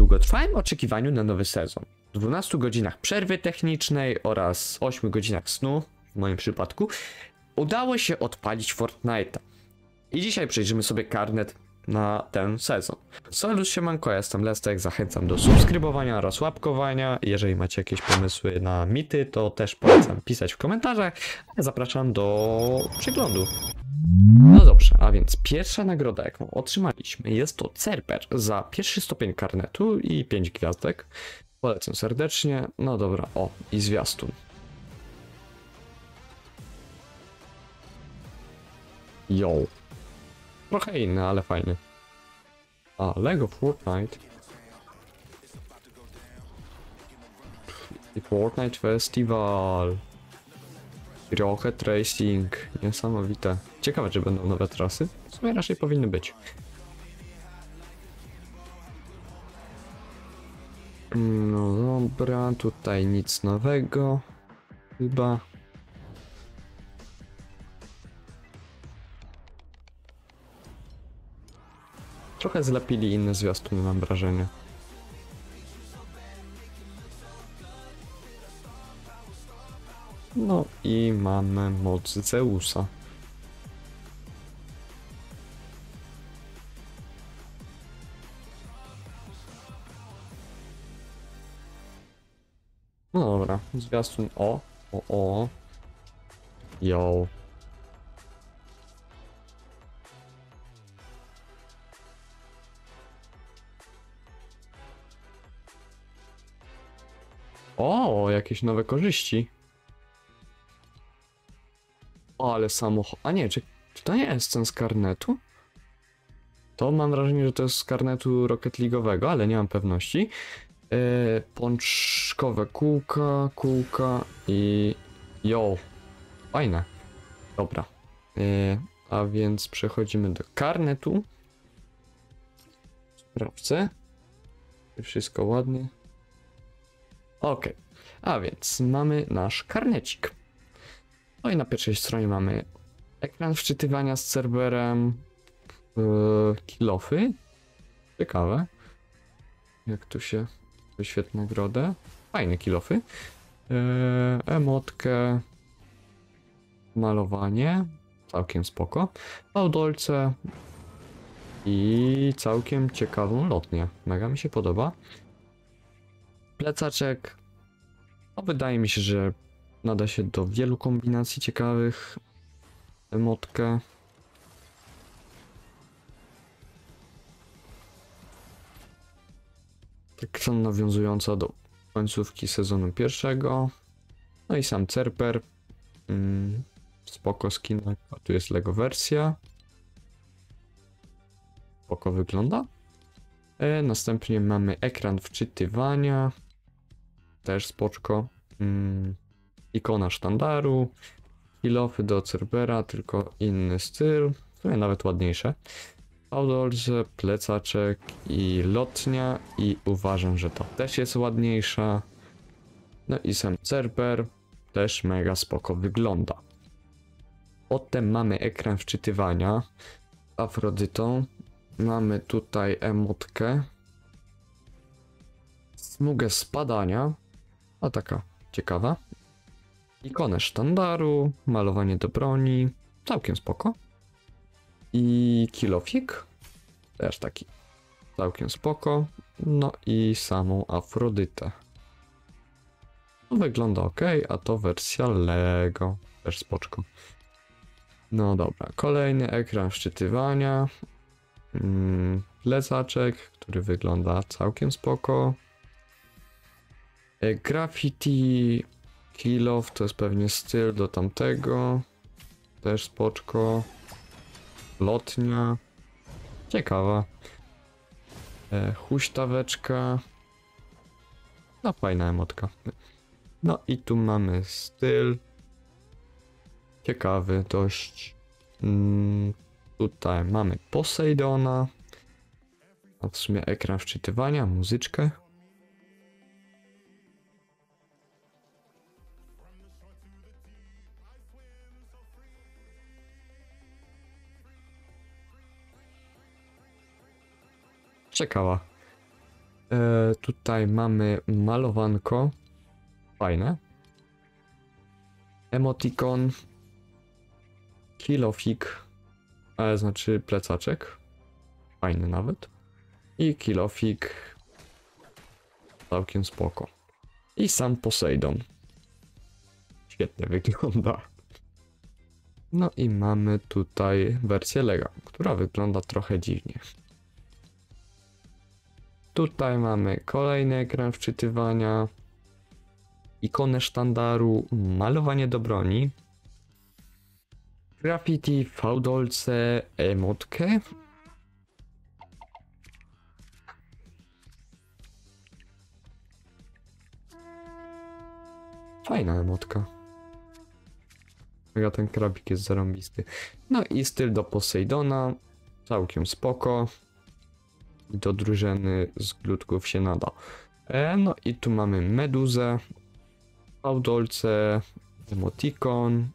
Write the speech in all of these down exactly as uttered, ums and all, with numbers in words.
długotrwałym oczekiwaniu na nowy sezon, dwunastu godzinach przerwy technicznej oraz ośmiu godzinach snu, w moim przypadku, udało się odpalić Fortnite'a. I dzisiaj przejrzymy sobie karnet na ten sezon. Salut, siemanko, ja jestem Lestek, zachęcam do subskrybowania oraz łapkowania. Jeżeli macie jakieś pomysły na mity, to też polecam pisać w komentarzach. Zapraszam do przeglądu. No dobrze, a więc pierwsza nagroda, jaką otrzymaliśmy, jest to Cerber za pierwszy stopień karnetu i pięć gwiazdek. Polecam serdecznie. No dobra, o, i zwiastun. Yo. Trochę inny, ale fajny. A, Lego Fortnite. I Fortnite Festival. Rocket Racing. Niesamowite. Ciekawe, czy będą nowe trasy. W sumie raczej powinny być. No dobra, tutaj nic nowego. Chyba. Trochę zlepili inne zwiastuny, mam wrażenie. No i mamy moc Zeusa. No dobra, zwiastun o, o, o. Yo. O, jakieś nowe korzyści. O, ale samochód. A nie, czy, czy to nie jest ten z karnetu? To mam wrażenie, że to jest z karnetu Rocket League'owego, ale nie mam pewności. Yy, pączkowe kółka, kółka i... Yo. Fajne. Dobra. Yy, a więc przechodzimy do karnetu. Sprawdzę. Wszystko ładnie. Ok, a więc mamy nasz karnecik. No i na pierwszej stronie mamy ekran wczytywania z Cerberem, yy, kilofy. Ciekawe. Jak tu się wyświetla nagrodę. Fajne kilofy. Yy, emotkę. Malowanie. Całkiem spoko. Fałdolce. I całkiem ciekawą lotnię. Mega mi się podoba. Plecaczek. No, wydaje mi się, że nada się do wielu kombinacji ciekawych. Emotkę. Tak są nawiązująca do końcówki sezonu pierwszego. No i sam Cerber. Mm, spoko skinek. A tu jest Lego wersja. Spoko wygląda. E, następnie mamy ekran wczytywania. Też spoczko. Mm, ikona sztandaru. Kilofy do Cerbera, tylko inny styl. W sumie nawet ładniejsze. Fałdolce, plecaczek i lotnia. I uważam, że to też jest ładniejsza. No i sam Cerber też mega spoko wygląda. Potem mamy ekran wczytywania z Afrodytą. Mamy tutaj emotkę. Smugę spadania. A taka ciekawa. Ikonę sztandaru, malowanie do broni, całkiem spoko. I kilofik, też taki całkiem spoko. No i samą Afrodytę. To wygląda ok, a to wersja Lego, też spoczko. No dobra, kolejny ekran wczytywania. Mm, plecaczek, który wygląda całkiem spoko. E, graffiti. Kilof to jest pewnie styl do tamtego. Też spoczko. Lotnia. Ciekawa. E, huśtaweczka. No fajna emotka. No i tu mamy styl. Ciekawy dość. Mm, tutaj mamy Poseidona. A w sumie ekran wczytywania, muzyczkę. Ciekawa. E, tutaj mamy malowanko. Fajne. Emotikon. Kilofik. E, znaczy plecaczek. Fajny nawet. I kilofik. Całkiem spoko. I sam Poseidon. Świetnie wygląda. No i mamy tutaj wersję Lego, która wygląda trochę dziwnie. Tutaj mamy kolejny ekran wczytywania. Ikonę sztandaru, malowanie do broni. Graffiti, fałdolce, emotkę. Fajna emotka. Ja ten krabik jest zarąbisty. No i styl do Poseidona. Całkiem spoko. Do drużyny z glutków się nada. E, no i tu mamy meduzę. Fałdolce. Emotikon.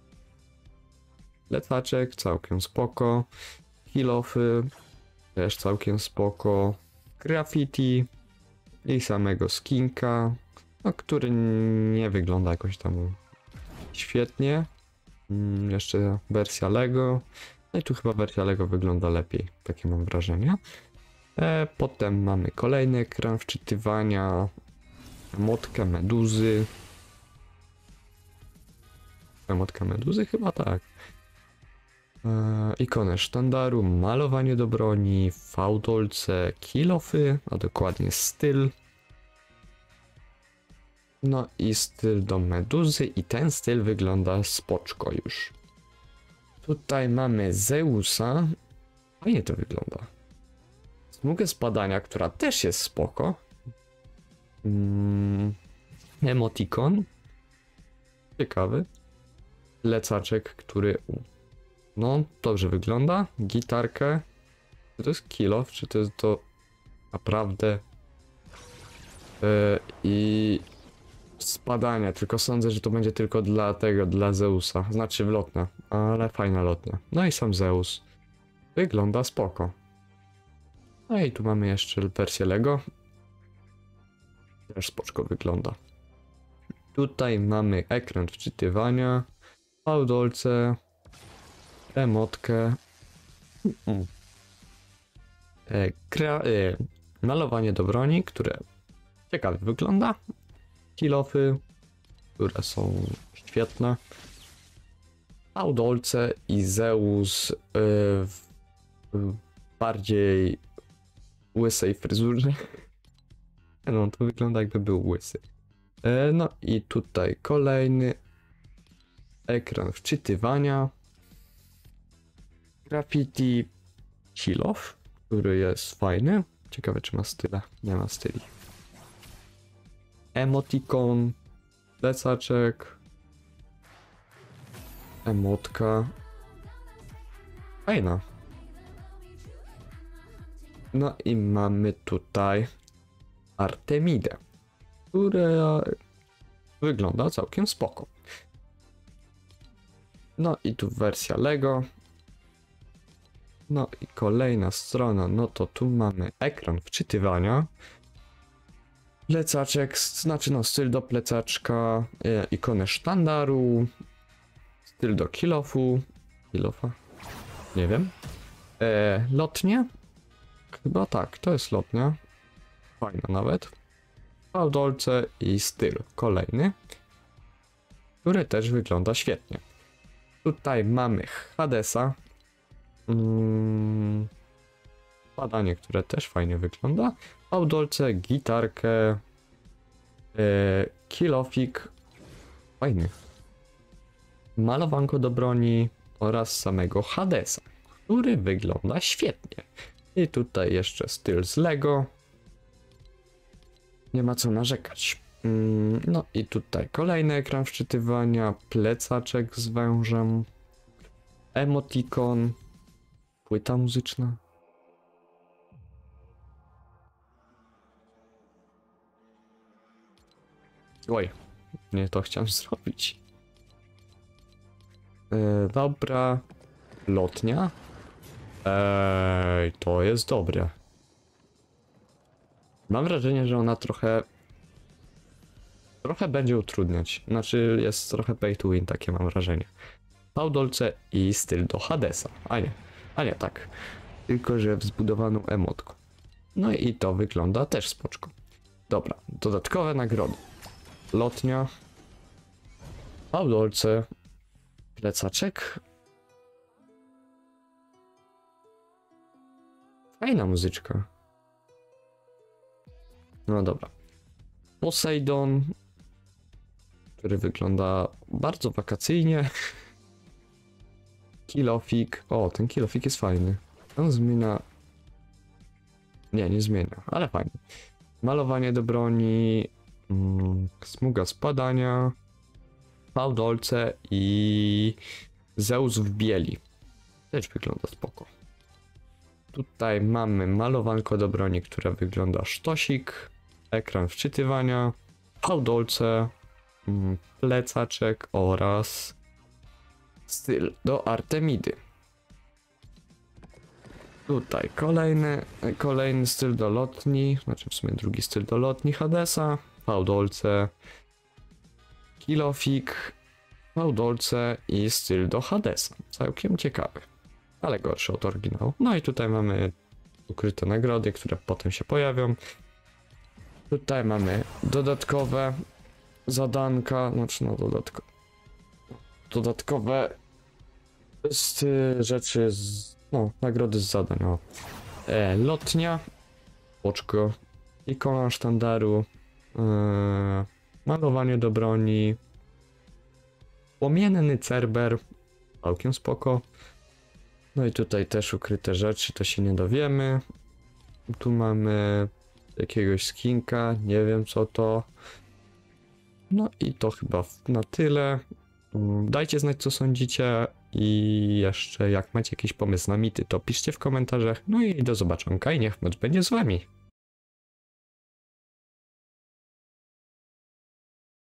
Lecaczek. Całkiem spoko. Kilofy. Też całkiem spoko. Graffiti. I samego skinka. No, który nie wygląda jakoś tam świetnie. Mm, jeszcze wersja Lego. No i tu chyba wersja Lego wygląda lepiej. Takie mam wrażenie. E, potem mamy kolejny ekran wczytywania. Emotkę meduzy. Emotka meduzy? Chyba tak. E, ikonę sztandaru, malowanie do broni, fałdolce, kilofy, a dokładnie styl. No i styl do meduzy i ten styl wygląda spoczko już. Tutaj mamy Zeusa. Fajnie to wygląda. Smugę spadania, która też jest spoko. Mm, emotikon. Ciekawy. Lecaczek, który no dobrze wygląda. Gitarkę. Czy to jest kilof, czy to jest to naprawdę yy, i spadania, tylko sądzę, że to będzie tylko dla tego, dla Zeusa. Znaczy lotnia, ale fajna lotnia. No i sam Zeus. Wygląda spoko. No i tu mamy jeszcze wersję Lego. Też spoczko wygląda. Tutaj mamy ekran wczytywania, fałdolce, emotkę, mm. e, gra, e, malowanie do broni, które ciekawie wygląda. Kilofy, które są świetne. Fałdolce i Zeus yy, w, w bardziej łysej fryzurze. No, to wygląda jakby był łysy. E, no i tutaj kolejny ekran wczytywania. Graffiti Kilof, który jest fajny. Ciekawe, czy ma style. Nie ma styli. Emotikon, plecaczek, emotka. Fajna. No i mamy tutaj Artemidę, która wygląda całkiem spoko. No i tu wersja Lego. No i kolejna strona, no to tu mamy ekran wczytywania. Plecaczek, znaczy no styl do plecaczka, e, ikonę sztandaru, styl do kilofu, kilofa, nie wiem, e, lotnie, chyba tak, to jest lotnia, fajna nawet, fałdolce i styl kolejny, który też wygląda świetnie. Tutaj mamy Hadesa, mm, badanie, które też fajnie wygląda. Fałdolce, gitarkę, e, kilofik, fajny. Malowanko do broni oraz samego Hadesa, który wygląda świetnie. I tutaj jeszcze styl z Lego. Nie ma co narzekać. Mm, no i tutaj kolejny ekran wczytywania, plecaczek z wężem, emotikon, płyta muzyczna. Oj, nie to chciałem zrobić. E, dobra, lotnia. Ej, to jest dobre. Mam wrażenie, że ona trochę... Trochę będzie utrudniać. Znaczy jest trochę pay to win, takie mam wrażenie. Fałdolce i styl do Hadesa. A nie, a nie tak. Tylko, że w zbudowaną emotką. No i to wygląda też spoczko. Dobra, dodatkowe nagrody. Lotnia. Fałdolce. Plecaczek. Fajna muzyczka. No dobra. Poseidon, który wygląda bardzo wakacyjnie. Kilofik. O, ten kilofik jest fajny. On zmienia... Nie, nie zmienia, ale fajny. Malowanie do broni. Mm, smuga spadania. Fałdolce i... Zeus w bieli. Też wygląda spoko. Tutaj mamy malowanko do broni, które wygląda sztosik. Ekran wczytywania. Fałdolce. Mm, plecaczek oraz... styl do Artemidy. Tutaj kolejny, kolejny styl do lotni, znaczy w sumie drugi styl do lotni Hadesa, fałdolce, kilofik, fałdolce i styl do Hadesa. Całkiem ciekawy, ale gorszy od oryginału. No i tutaj mamy ukryte nagrody, które potem się pojawią. Tutaj mamy dodatkowe zadanka, znaczy no dodatkowe. Dodatkowe z y, rzeczy z... no, nagrody z zadań, o. E, lotnia, oczko, ikona sztandaru, e, malowanie do broni, płomienny cerber, całkiem spoko. No i tutaj też ukryte rzeczy, to się nie dowiemy. Tu mamy jakiegoś skinka, nie wiem co to. No i to chyba na tyle. Dajcie znać co sądzicie i jeszcze jak macie jakiś pomysł na mity, to piszcie w komentarzach. No i do zobaczonka i niech moc będzie z wami.